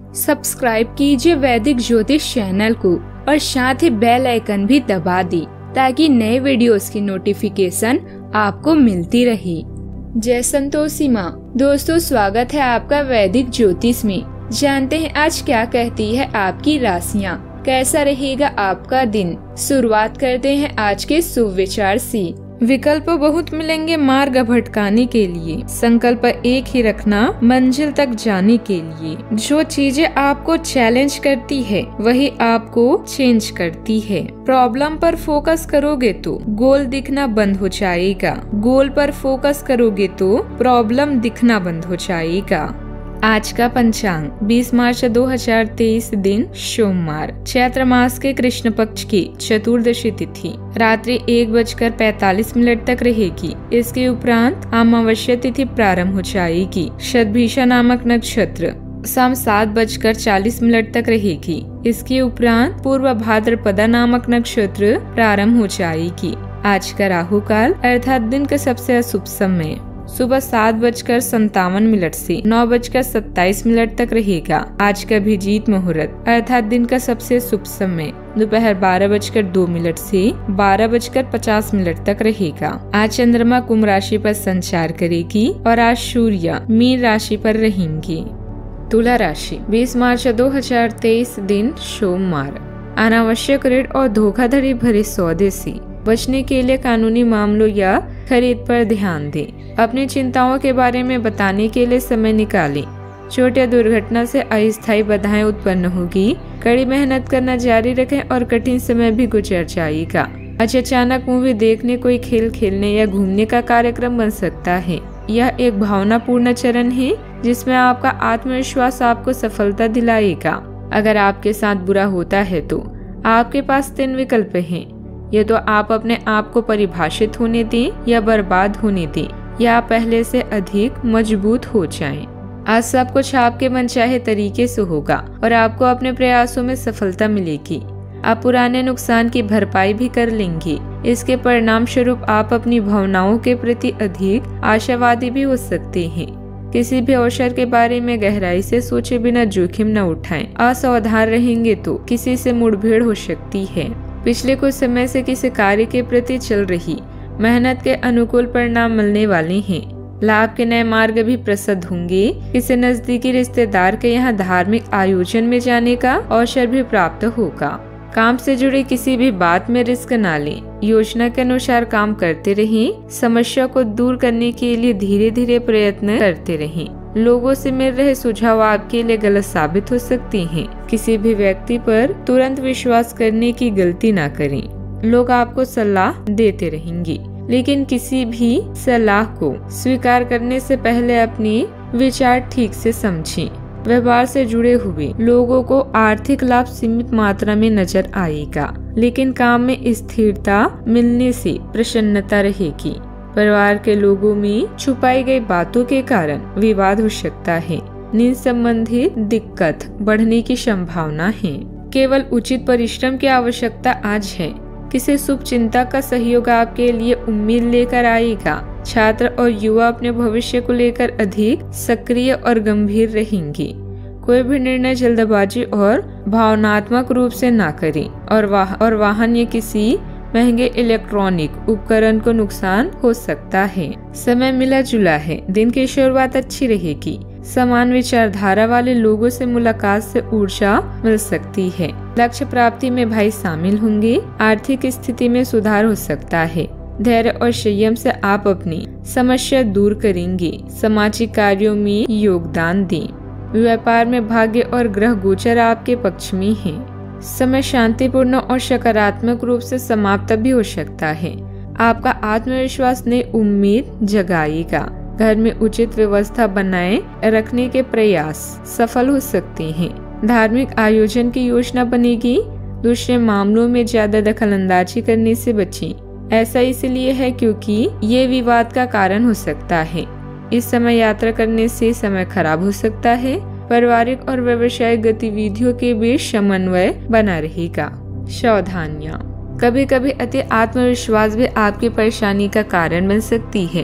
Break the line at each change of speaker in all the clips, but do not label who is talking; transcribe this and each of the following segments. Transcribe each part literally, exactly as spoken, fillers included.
Subscribe कीजिए वैदिक ज्योतिष चैनल को और साथ ही बेल आइकन भी दबा दी ताकि नए वीडियोस की नोटिफिकेशन आपको मिलती रहे। जय संतोषी माँ। दोस्तों, स्वागत है आपका वैदिक ज्योतिष में। जानते हैं आज क्या कहती है आपकी राशियाँ, कैसा रहेगा आपका दिन। शुरुआत करते हैं आज के शुभ विचार से। विकल्प बहुत मिलेंगे मार्ग भटकाने के लिए, संकल्प एक ही रखना मंजिल तक जाने के लिए। जो चीजें आपको चैलेंज करती है वही आपको चेंज करती है। प्रॉब्लम पर फोकस करोगे तो गोल दिखना बंद हो जाएगा, गोल पर फोकस करोगे तो प्रॉब्लम दिखना बंद हो जाएगा। आज का पंचांग बीस मार्च दो हज़ार तेईस, दिन सोमवार, चैत्र मास के कृष्ण पक्ष की चतुर्दशी तिथि रात्रि एक बजकर पैतालीस मिनट तक रहेगी। इसके उपरांत अमावस्या तिथि प्रारंभ हो जाएगी। शतभिषा नामक नक्षत्र शाम सात बजकर चालीस मिनट तक रहेगी। इसके उपरांत पूर्व भाद्रपदा नामक नक्षत्र प्रारंभ हो जाएगी। आज का राहु काल अर्थात दिन का सबसे अशुभ समय सुबह सात बजकर संतावन मिनट से नौ बजकर सत्ताईस मिनट तक रहेगा। आज का अभिजीत मुहूर्त अर्थात दिन का सबसे शुभ समय दोपहर बारह बजकर दो मिनट से बारह बजकर पचास मिनट तक रहेगा। आज चंद्रमा कुंभ राशि पर संचार करेगी और आज सूर्य मीन राशि पर रहेंगी। तुला राशि बीस मार्च दो हज़ार तेईस, दिन सोमवार, अनावश्यक ऋण और धोखाधड़ी भरे सौदे से बचने के लिए कानूनी मामलों या खरीद पर ध्यान दें। अपनी चिंताओं के बारे में बताने के लिए समय निकालें। चोट या दुर्घटना से अस्थायी बाधाएं उत्पन्न होगी। कड़ी मेहनत करना जारी रखें और कठिन समय भी गुजर जाएगा। आज अचानक मूवी देखने, कोई खेल खेलने या घूमने का कार्यक्रम बन सकता है। यह एक भावनापूर्ण चरण है जिसमें आपका आत्मविश्वास आपको सफलता दिलाएगा। अगर आपके साथ बुरा होता है तो आपके पास तीन विकल्प हैं। ये तो आप अपने आप को परिभाषित होने दें या बर्बाद होने दें, या पहले से अधिक मजबूत हो जाएं। आज सब कुछ आपके मनचाहे तरीके से होगा और आपको अपने प्रयासों में सफलता मिलेगी। आप पुराने नुकसान की भरपाई भी कर लेंगे। इसके परिणाम स्वरूप आप अपनी भावनाओं के प्रति अधिक आशावादी भी हो सकते हैं। किसी भी अवसर के बारे में गहराई से सोचे बिना जोखिम न उठाएं। असावधान रहेंगे तो किसी से मुठभेड़ हो सकती है। पिछले कुछ समय से किसी कार्य के प्रति चल रही मेहनत के अनुकूल परिणाम मिलने वाले हैं। लाभ के नए मार्ग भी प्रसिद्ध होंगे। किसी नजदीकी रिश्तेदार के यहाँ धार्मिक आयोजन में जाने का अवसर भी प्राप्त होगा। काम से जुड़ी किसी भी बात में रिस्क न लें। योजना के अनुसार काम करते रहें। समस्या को दूर करने के लिए धीरे धीरे प्रयत्न करते रहें। लोगों से मिल रहे सुझाव आपके लिए गलत साबित हो सकते हैं। किसी भी व्यक्ति पर तुरंत विश्वास करने की गलती ना करें। लोग आपको सलाह देते रहेंगे, लेकिन किसी भी सलाह को स्वीकार करने से पहले अपने विचार ठीक से समझें। व्यापार से जुड़े हुए लोगों को आर्थिक लाभ सीमित मात्रा में नजर आएगा, लेकिन काम में स्थिरता मिलने से प्रसन्नता रहेगी। परिवार के लोगों में छुपाई गई बातों के कारण विवाद हो सकता है। नींद संबंधित दिक्कत बढ़ने की संभावना है। केवल उचित परिश्रम की आवश्यकता आज है। किसी शुभ चिंता का सहयोग आपके लिए उम्मीद लेकर आएगा। छात्र और युवा अपने भविष्य को लेकर अधिक सक्रिय और गंभीर रहेंगे। कोई भी निर्णय जल्दबाजी और भावनात्मक रूप से ना करें और वाह और वाहन या किसी महंगे इलेक्ट्रॉनिक उपकरण को नुकसान हो सकता है। समय मिला जुला है। दिन की शुरुआत अच्छी रहेगी। समान विचारधारा वाले लोगों से मुलाकात से ऊर्जा मिल सकती है। लक्ष्य प्राप्ति में भाई शामिल होंगे। आर्थिक स्थिति में सुधार हो सकता है। धैर्य और संयम से आप अपनी समस्या दूर करेंगे। सामाजिक कार्यों में योगदान दें। व्यापार में भाग्य और ग्रह गोचर आपके पक्ष में है। समय शांतिपूर्ण और सकारात्मक रूप से समाप्त भी हो सकता है। आपका आत्मविश्वास नई उम्मीद जगाएगा। घर में उचित व्यवस्था बनाए रखने के प्रयास सफल हो सकते हैं। धार्मिक आयोजन की योजना बनेगी। दूसरे मामलों में ज्यादा दखलंदाजी करने से बचें। ऐसा इसलिए है क्योंकि ये विवाद का कारण हो सकता है। इस समय यात्रा करने से समय खराब हो सकता है। पारिवारिक और व्यावसायिक गतिविधियों के बीच समन्वय बना रहेगा। सावधानियां, कभी कभी अति आत्मविश्वास भी आपकी परेशानी का कारण बन सकती है।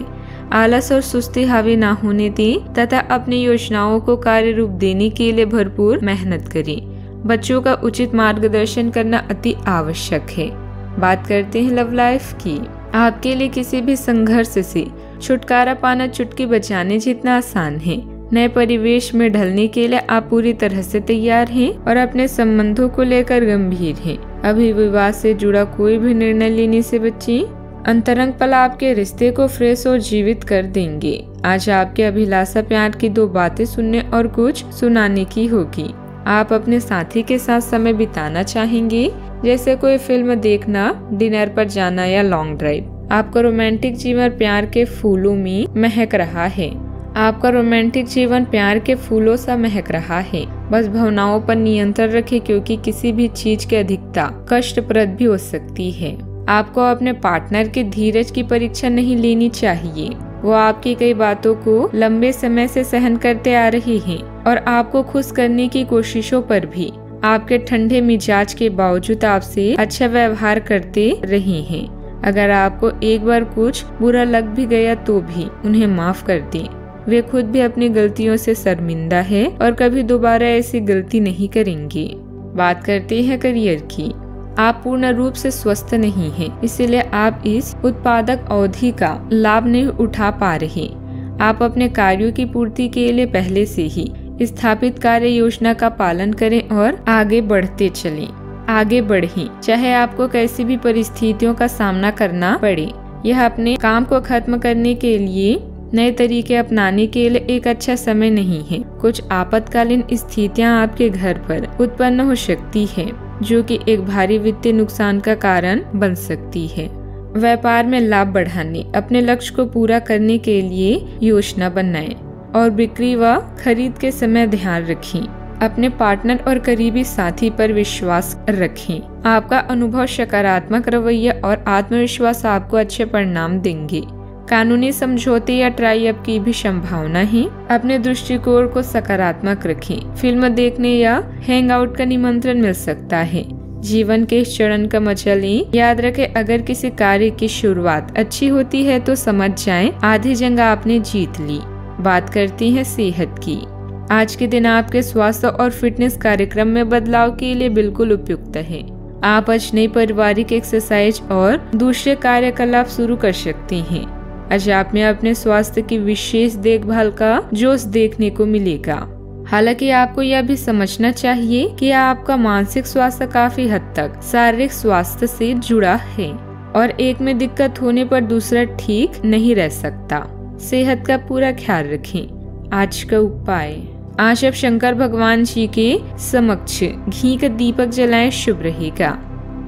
आलस और सुस्ती हावी ना होने दें तथा अपनी योजनाओं को कार्य रूप देने के लिए भरपूर मेहनत करें। बच्चों का उचित मार्गदर्शन करना अति आवश्यक है। बात करते हैं लव लाइफ की। आपके लिए किसी भी संघर्ष से छुटकारा पाना चुटकी बजाने जितना आसान है। नए परिवेश में ढलने के लिए आप पूरी तरह से तैयार हैं और अपने संबंधों को लेकर गंभीर हैं। अभी विवाह से जुड़ा कोई भी निर्णय लेने से बचिए। अंतरंग पल आपके रिश्ते को फ्रेश और जीवित कर देंगे। आज आपके अभिलाषा प्यार की दो बातें सुनने और कुछ सुनाने की होगी। आप अपने साथी के साथ समय बिताना चाहेंगे, जैसे कोई फिल्म देखना, डिनर पर जाना या लॉन्ग ड्राइव। आपका रोमांटिक जीवन प्यार के फूलों में महक रहा है। आपका रोमांटिक जीवन प्यार के फूलों सा महक रहा है। बस भावनाओं पर नियंत्रण रखें, क्योंकि किसी भी चीज की अधिकता कष्टप्रद भी हो सकती है। आपको अपने पार्टनर के धीरज की परीक्षा नहीं लेनी चाहिए। वो आपकी कई बातों को लंबे समय से सहन करते आ रहे हैं और आपको खुश करने की कोशिशों पर भी आपके ठंडे मिजाज के बावजूद आपसे अच्छा व्यवहार करते रहे हैं। अगर आपको एक बार कुछ बुरा लग भी गया तो भी उन्हें माफ कर दें। वे खुद भी अपनी गलतियों से शर्मिंदा है और कभी दोबारा ऐसी गलती नहीं करेंगे। बात करते हैं करियर की। आप पूर्ण रूप से स्वस्थ नहीं हैं, इसलिए आप इस उत्पादक अवधि का लाभ नहीं उठा पा रहे। आप अपने कार्यों की पूर्ति के लिए पहले से ही स्थापित कार्य योजना का पालन करें और आगे बढ़ते चलें। आगे बढ़ें, चाहे आपको कैसी भी परिस्थितियों का सामना करना पड़े। यह अपने काम को खत्म करने के लिए नए तरीके अपनाने के लिए एक अच्छा समय नहीं है। कुछ आपातकालीन स्थितियां आपके घर पर उत्पन्न हो सकती है, जो कि एक भारी वित्तीय नुकसान का कारण बन सकती है। व्यापार में लाभ बढ़ाने, अपने लक्ष्य को पूरा करने के लिए योजना बनाएं और बिक्री व खरीद के समय ध्यान रखें। अपने पार्टनर और करीबी साथी पर विश्वास रखें। आपका अनुभव, सकारात्मक रवैया और आत्मविश्वास आपको अच्छे परिणाम देंगे। कानूनी समझौते या ट्राई अप की भी संभावना है। अपने दृष्टिकोण को सकारात्मक रखें। फिल्म देखने या हैंग आउट का निमंत्रण मिल सकता है। जीवन के इस चरण का मजा लें। याद रखें, अगर किसी कार्य की शुरुआत अच्छी होती है तो समझ जाएं आधी जंग आपने जीत ली। बात करती है सेहत की। आज के दिन आपके स्वास्थ्य और फिटनेस कार्यक्रम में बदलाव के लिए बिल्कुल उपयुक्त है। आप आज नई पारिवारिक एक्सरसाइज और दूसरे कार्यकलाप शुरू कर सकते हैं। आज आप में अपने स्वास्थ्य की विशेष देखभाल का जोश देखने को मिलेगा। हालांकि आपको यह भी समझना चाहिए कि आपका मानसिक स्वास्थ्य काफी हद तक शारीरिक स्वास्थ्य से जुड़ा है और एक में दिक्कत होने पर दूसरा ठीक नहीं रह सकता। सेहत का पूरा ख्याल रखें। आज का उपाय, आज आप शंकर भगवान जी के समक्ष घी का दीपक जलाएं, शुभ रहेगा।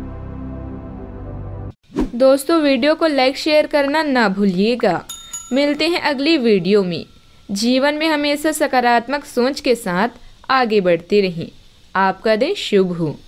दोस्तों, वीडियो को लाइक शेयर करना ना भूलिएगा। मिलते हैं अगली वीडियो में। जीवन में हमेशा सकारात्मक सोच के साथ आगे बढ़ते रहें। आपका दिन शुभ हो।